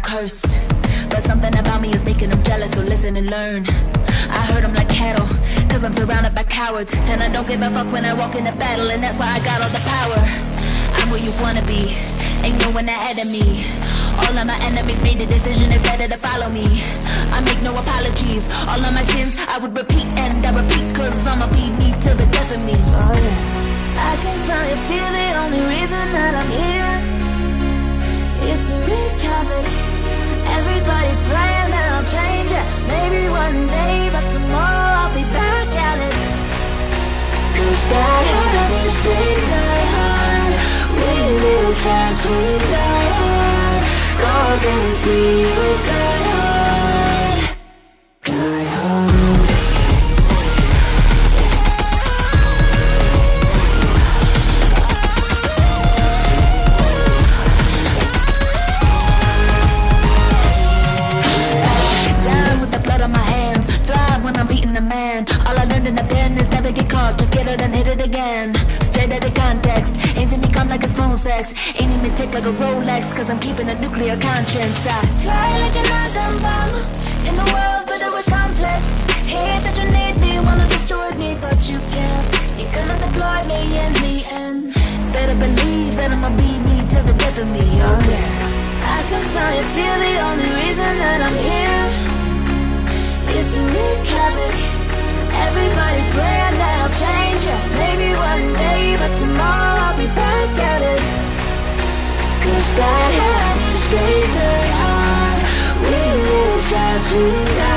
cursed, but something about me is making them jealous, so listen and learn. I hurt them like cattle, cause I'm surrounded by cowards, and I don't give a fuck when I walk into battle, and that's why I got all the power. I'm where you wanna be, ain't no one ahead of me. All of my enemies made the decision, it's better to follow me. I make no apologies, all of my sins I would repeat, and I repeat, cause I'ma be me till the death of me. Oh yeah, I can smell your fear, the only reason that I'm here is to wreak havoc. Everybody praying that I'll change it, maybe one day, but tomorrow I'll be back at it. Cause die hard, they say die hard. We live fast, we die hard. Go against me, you die hard. Die hard. Down with the blood on my hands, thrive when I'm beating a man. All I learned in the pen is never get caught, just get it and hit it again. Straight out of context, ain't see me come like it's phone sex. Ain't even tick like a Rolex, cause I'm keeping a nuclear conscience. I fly like an atom bomb in the world, but with conflict. Hate that you need me, wanna destroy me, but you can't. You cannot deploy me in the end. Better believe that I'ma be me till the death of me. Oh yeah, I can smell your fear, the only reason that I'm here is to wreak havoc. Everybody praying that I'll change it, maybe one day, but tomorrow I'll be back at it. Cause die hard, you say die hard. We live fast, we die